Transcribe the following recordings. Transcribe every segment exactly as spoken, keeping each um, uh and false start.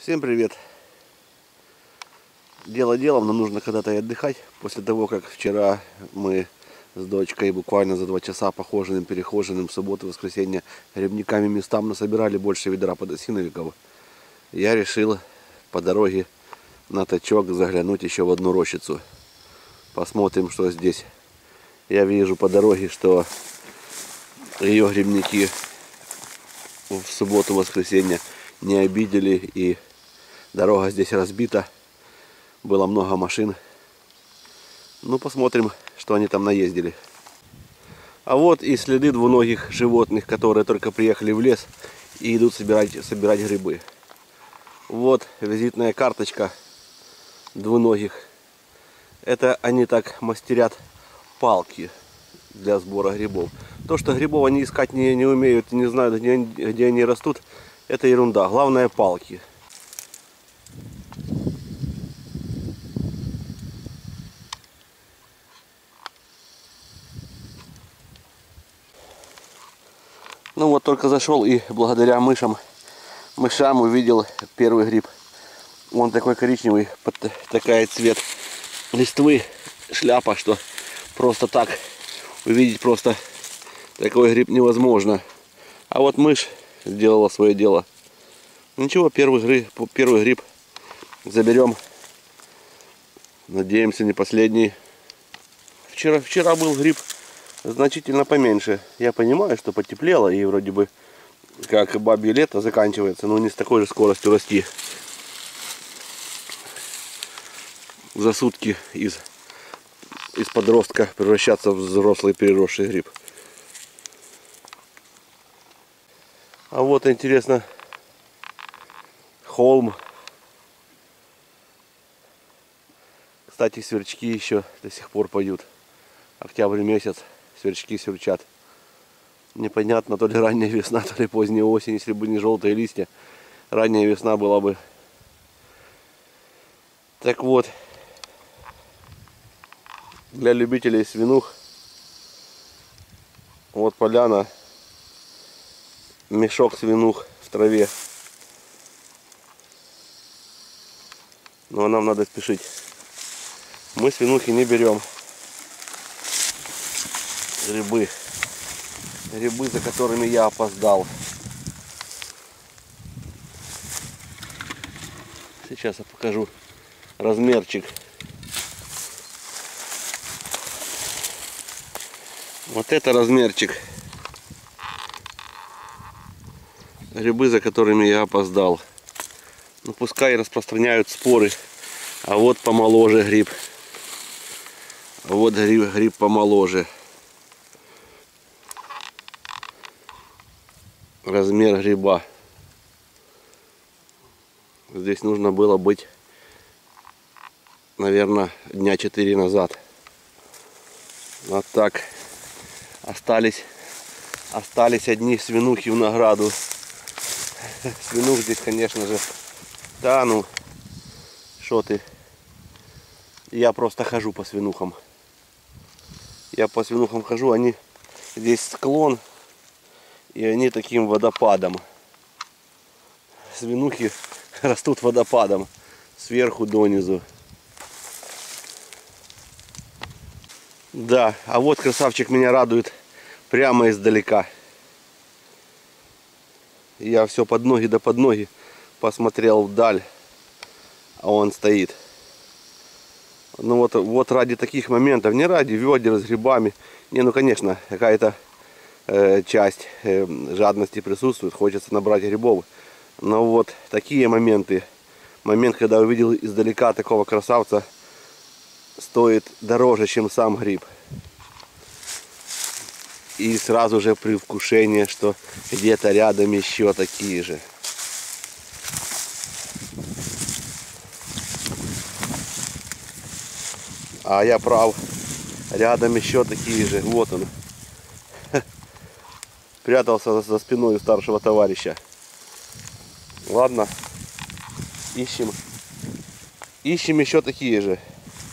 Всем привет! Дело делом, но нужно когда-то и отдыхать. После того, как вчера мы с дочкой буквально за два часа похоженным, перехоженным в субботу, воскресенье грибниками местам насобирали больше ведра подосиновиков, я решил по дороге на тачок заглянуть еще в одну рощицу. Посмотрим, что здесь. Я вижу по дороге, что ее грибники в субботу-воскресенье не обидели, и дорога здесь разбита. Было много машин. Ну, посмотрим, что они там наездили. А вот и следы двуногих животных, которые только приехали в лес и идут собирать, собирать грибы. Вот визитная карточка двуногих. Это они так мастерят палки для сбора грибов. То, что грибов они искать не, не умеют, не знают, где, где они растут, это ерунда. Главное — палки. Ну вот только зашел и благодаря мышам, мышам увидел первый гриб. Он такой коричневый, под такой цвет листвы, шляпа, что просто так увидеть просто такой гриб невозможно. А вот мышь сделала свое дело. Ничего, первый гриб, первый гриб заберем. Надеемся, не последний. Вчера, вчера был гриб значительно поменьше. Я понимаю, что потеплело и вроде бы как бабье лето заканчивается, но не с такой же скоростью расти. За сутки из, из подростка превращаться в взрослый переросший гриб. А вот интересно, холм. Кстати, сверчки еще до сих пор поют. Октябрь месяц, сверчки сверчат. Непонятно, то ли ранняя весна, то ли поздняя осень. Если бы не желтые листья, ранняя весна была бы. Так вот, для любителей свинух, вот поляна, мешок свинух в траве. Но нам надо спешить. Мы свинухи не берем. Грибы. Грибы, за которыми я опоздал. Сейчас я покажу размерчик. Вот это размерчик. Грибы, за которыми я опоздал. Ну, пускай распространяют споры. А вот помоложе гриб. А вот гриб, гриб помоложе. Размер гриба. Здесь нужно было быть, наверное, дня четыре назад. Вот так. Остались, остались одни свинухи в награду. Свинух здесь, конечно же, да, ну, шо ты. Я просто хожу по свинухам. Я по свинухам хожу, они, здесь склон, и они таким водопадом. Свинухи растут водопадом, сверху донизу. Да, а вот красавчик меня радует прямо издалека. Я все под ноги да под ноги посмотрел вдаль, а он стоит. Ну вот, вот ради таких моментов, не ради ведер с грибами. Не, ну конечно, какая-то э, часть э, жадности присутствует, хочется набрать грибов. Но вот такие моменты, момент, когда увидел издалека такого красавца, стоит дороже, чем сам гриб. И сразу же предвкушение, что где-то рядом еще такие же. А я прав, рядом еще такие же. Вот он. Прятался за спиной у старшего товарища. Ладно, ищем. Ищем еще такие же.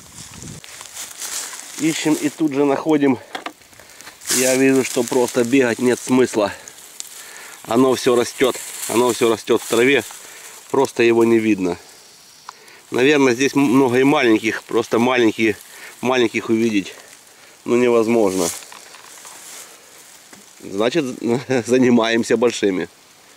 Ищем и тут же находим. Я вижу, что просто бегать нет смысла. Оно все растет. Оно все растет в траве. Просто его не видно. Наверное, здесь много и маленьких. Просто маленькие, маленьких увидеть ну невозможно. Значит, занимаемся большими.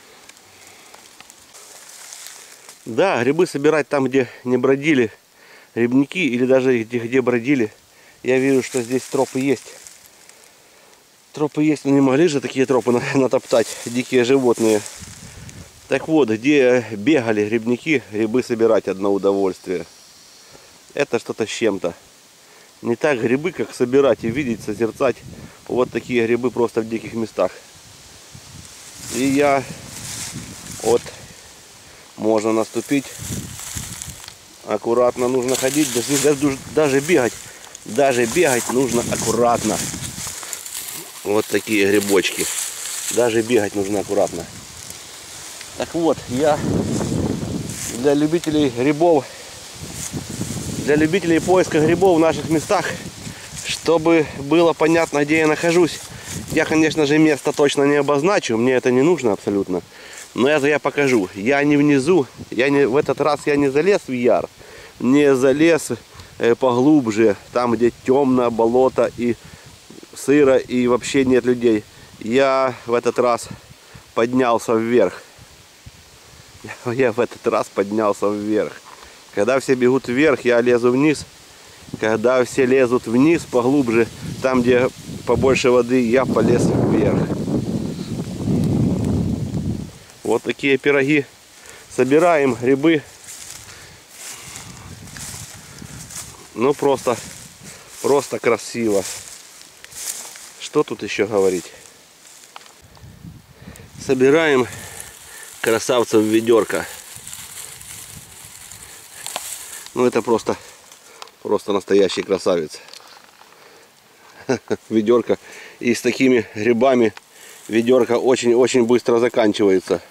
Да, грибы собирать там, где не бродили грибники, или даже где, где бродили. Я вижу, что здесь тропы есть. Тропы есть, но не могли же такие тропы натоптать дикие животные. Так вот, где бегали грибники, грибы собирать одно удовольствие. Это что-то с чем-то. Не так грибы, как собирать и видеть, созерцать вот такие грибы просто в диких местах. И я вот можно наступить. Аккуратно нужно ходить, даже, даже бегать. Даже бегать нужно аккуратно. Вот такие грибочки. Даже бегать нужно аккуратно. Так вот, я для любителей грибов, для любителей поиска грибов в наших местах, чтобы было понятно, где я нахожусь, я, конечно же, место точно не обозначу, мне это не нужно абсолютно. Но это я покажу. Я не внизу, я не, в этот раз я не залез в яр, не залез э, поглубже, там, где темно, болото и сыро, и вообще нет людей. Я в этот раз поднялся вверх. Я в этот раз поднялся вверх. Когда все бегут вверх, я лезу вниз. Когда все лезут вниз поглубже, там, где побольше воды, я полез вверх. Вот такие пироги. Собираем грибы. Ну просто, просто красиво. Что тут еще говорить? Собираем красавцев ведерко. Ну это просто, просто настоящий красавец. Ведерко. И с такими грибами ведерко очень-очень быстро заканчивается.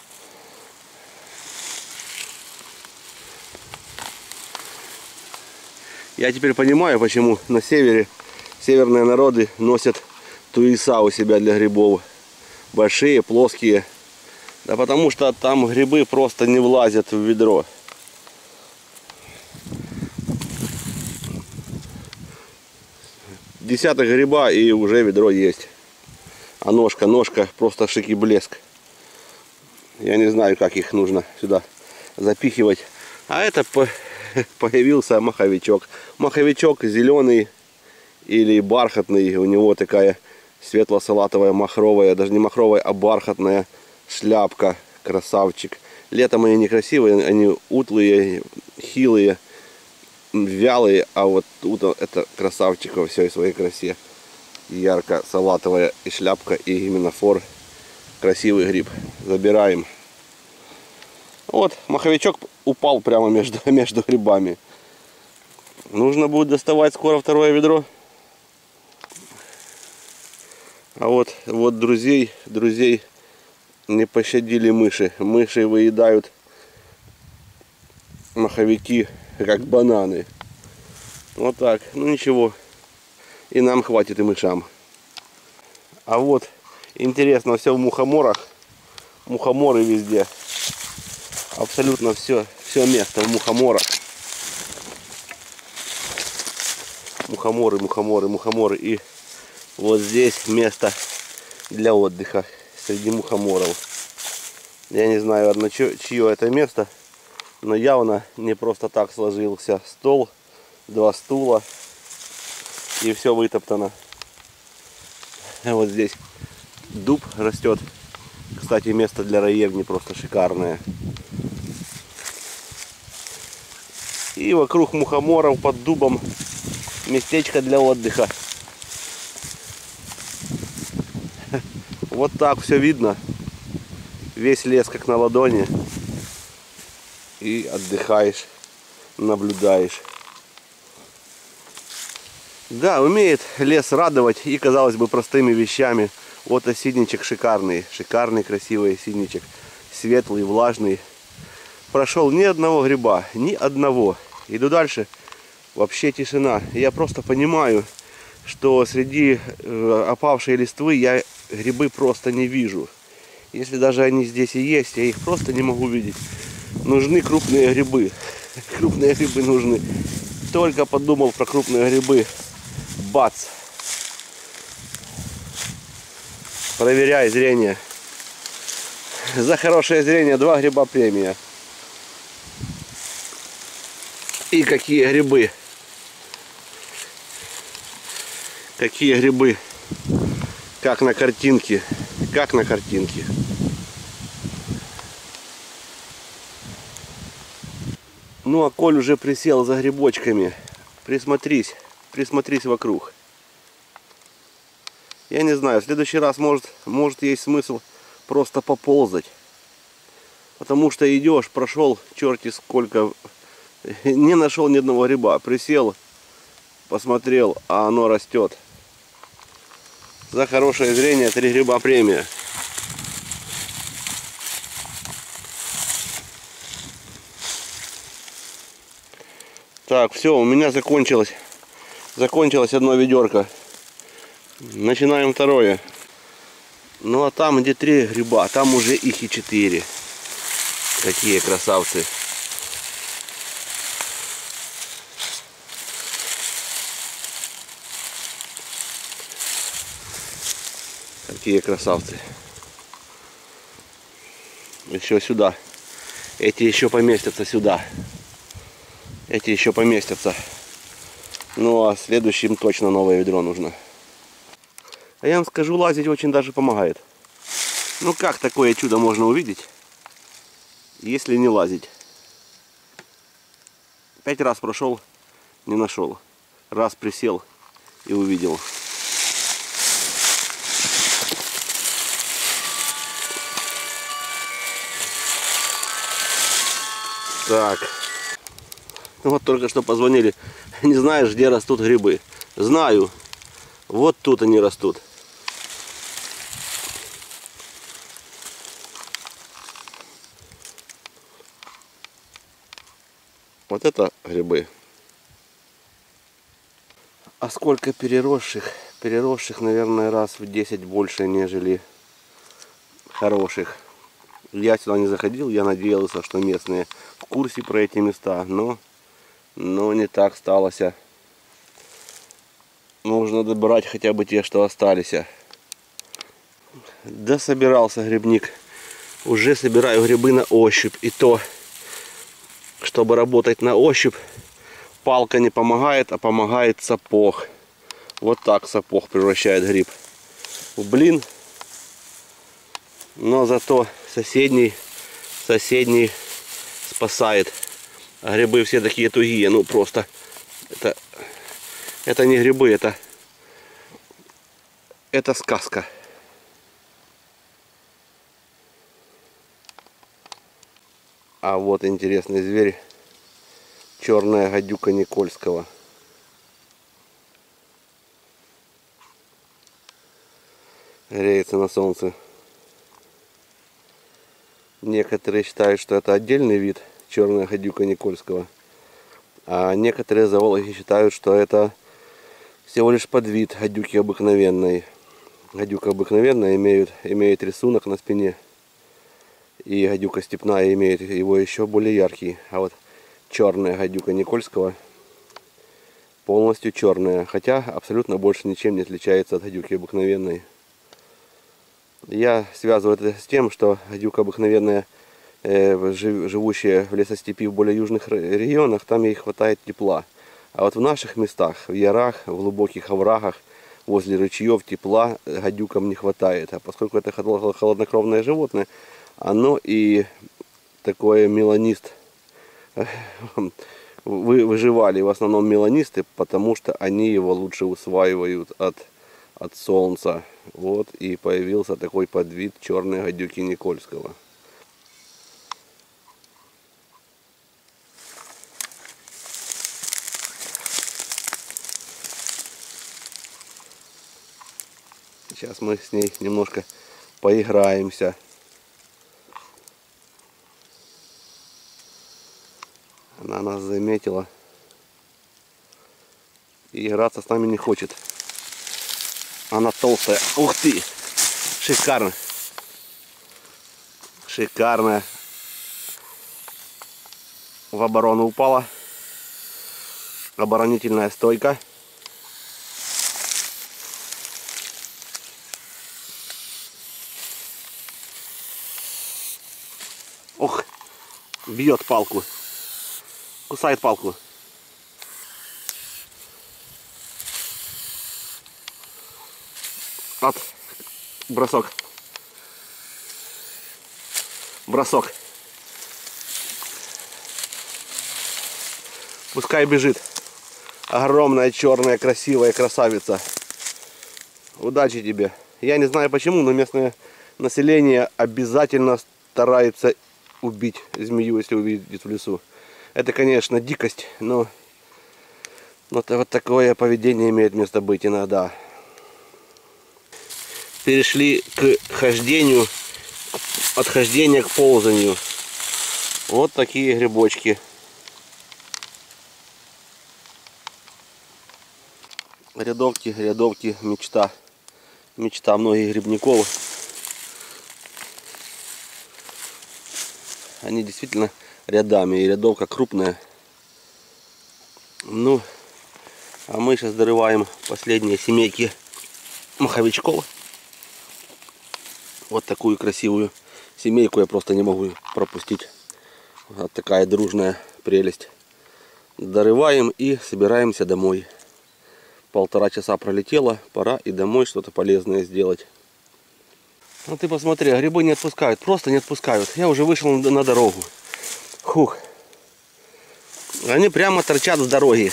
Я теперь понимаю, почему на севере северные народы носят туеса у себя для грибов. Большие, плоские. Да потому что там грибы просто не влазят в ведро. Десяток гриба и уже ведро есть. А ножка, ножка просто шик и блеск. Я не знаю, как их нужно сюда запихивать. А это появился маховичок. Маховичок зеленый или бархатный. У него такая светло-салатовая, махровая, даже не махровая, а бархатная шляпка. Красавчик. Летом они некрасивые, они утлые, хилые, вялые, а вот тут это красавчик во всей своей красе. Ярко-салатовая и шляпка, и именно фор. Красивый гриб. Забираем. Вот, маховичок упал прямо между, между грибами. Нужно будет доставать скоро второе ведро. А вот, вот друзей, друзей не пощадили мыши. Мыши выедают маховики, как бананы. Вот так. Ну ничего. И нам хватит, и мышам. А вот, интересно, все в мухоморах. Мухоморы везде. Абсолютно все, все место в мухоморах. Мухоморы, мухоморы, мухоморы. И вот здесь место для отдыха среди мухоморов. Я не знаю, одно чье это место, но явно не просто так сложился стол, два стула, и все вытоптано. Вот здесь дуб растет. Кстати, место для раевни просто шикарное. И вокруг мухоморов под дубом местечко для отдыха. Вот так все видно. Весь лес как на ладони. И отдыхаешь, наблюдаешь. Да, умеет лес радовать и, казалось бы, простыми вещами. Вот осинничек шикарный. Шикарный, красивый осинничек. Светлый, влажный. Прошел ни одного гриба, ни одного. Иду дальше. Вообще тишина. Я просто понимаю, что среди опавшей листвы я грибы просто не вижу. Если даже они здесь и есть, я их просто не могу видеть. нужны крупные грибы. Крупные грибы нужны. Только подумал про крупные грибы. Бац! Проверяй зрение. За хорошее зрение два гриба премия. И какие грибы. Какие грибы. Как на картинке. Как на картинке. Ну а коль уже присел за грибочками, присмотрись, присмотрись вокруг. Я не знаю, в следующий раз может, может есть смысл просто поползать. Потому что идешь, прошел черти сколько, не нашел ни одного гриба. Присел, посмотрел, а оно растет. За хорошее зрение три гриба премия. Так, все, у меня закончилось, закончилось одно ведерко. Начинаем второе. Ну а там, где три гриба, там уже их и четыре. Какие красавцы. Какие красавцы. Еще сюда. Эти еще поместятся сюда. Эти еще поместятся. Ну а следующим точно новое ведро нужно. А я вам скажу, лазить очень даже помогает. Ну как такое чудо можно увидеть, если не лазить? Пять раз прошел, не нашел. Раз присел и увидел. Так. Вот только что позвонили. Не знаешь, где растут грибы? Знаю. Вот тут они растут. Вот это грибы. А сколько переросших? Переросших, наверное, раз в десять больше, нежели хороших. Я сюда не заходил, я надеялся, что местные в курсе про эти места, но, но не так сталось. Нужно добрать хотя бы те, что остались. Да собирался грибник. Уже собираю грибы на ощупь. И то, чтобы работать на ощупь, палка не помогает, а помогает сапог. Вот так сапог превращает гриб в блин. Но зато соседний, соседний спасает. А грибы все такие тугие. Ну просто это, это не грибы, это, это сказка. А вот интересный зверь. Черная гадюка Никольского. Греется на солнце. Некоторые считают, что это отдельный вид, черная гадюка Никольского. А некоторые зоологи считают, что это всего лишь подвид гадюки обыкновенной. Гадюка обыкновенная имеет, имеет рисунок на спине. И гадюка степная имеет его еще более яркий. А вот черная гадюка Никольского полностью черная. Хотя абсолютно больше ничем не отличается от гадюки обыкновенной. Я связываю это с тем, что гадюка обыкновенная, э, живущая в лесостепи в более южных регионах, там ей хватает тепла. А вот в наших местах, в ярах, в глубоких оврагах, возле ручьев тепла гадюкам не хватает. А поскольку это холоднокровное животное, оно и такое меланист. Вы выживали в основном меланисты, потому что они его лучше усваивают от, от солнца. Вот и появился такой подвид черной гадюки Никольского. Сейчас мы с ней немножко поиграемся. Она нас заметила и играться с нами не хочет. Она толстая. Ух ты! Шикарно! Шикарно! в оборону упала. Оборонительная стойка. Ох, бьет палку. Кусает палку. От. Бросок. Бросок. Пускай бежит. Огромная, черная, красивая красавица. Удачи тебе. Я не знаю почему, но местное население обязательно старается убить змею, если увидит в лесу. Это, конечно, дикость, но, но вот такое поведение имеет место быть иногда. Перешли к хождению, от хождения к ползанию. Вот такие грибочки. Рядовки, рядовки, мечта. Мечта многих грибников. Они действительно рядами, и рядовка крупная. Ну, а мы сейчас дорываем последние семейки маховичков. Вот такую красивую семейку я просто не могу пропустить. Вот такая дружная прелесть. Дорываем и собираемся домой. Полтора часа пролетело, пора и домой что-то полезное сделать. Ну ты посмотри, грибы не отпускают, просто не отпускают. Я уже вышел на дорогу. Хух. Они прямо торчат с дороги.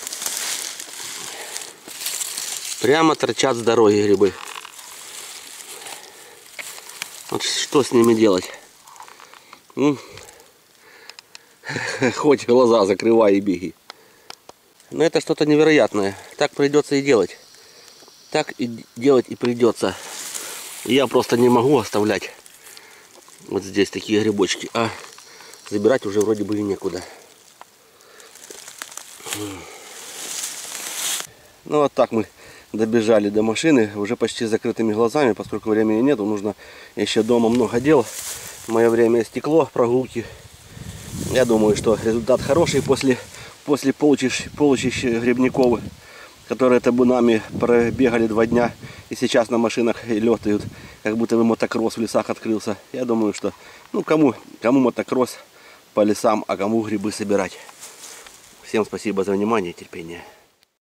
Прямо торчат с дороги грибы. Вот что с ними делать? Ну, хоть глаза закрывай и беги. Но это что-то невероятное. Так придется и делать. Так и делать и придется. Я просто не могу оставлять вот здесь такие грибочки. А забирать уже вроде бы и некуда. Ну вот так мы добежали до машины. Уже почти с закрытыми глазами, поскольку времени нету. Нужно еще дома много дел. Мое время истекло, прогулки. Я думаю, что результат хороший после... После полчищ, полчищ грибников, которые табунами пробегали два дня и сейчас на машинах летают, как будто бы мотокросс в лесах открылся. Я думаю, что ну кому, кому мотокросс по лесам, а кому грибы собирать. Всем спасибо за внимание и терпение.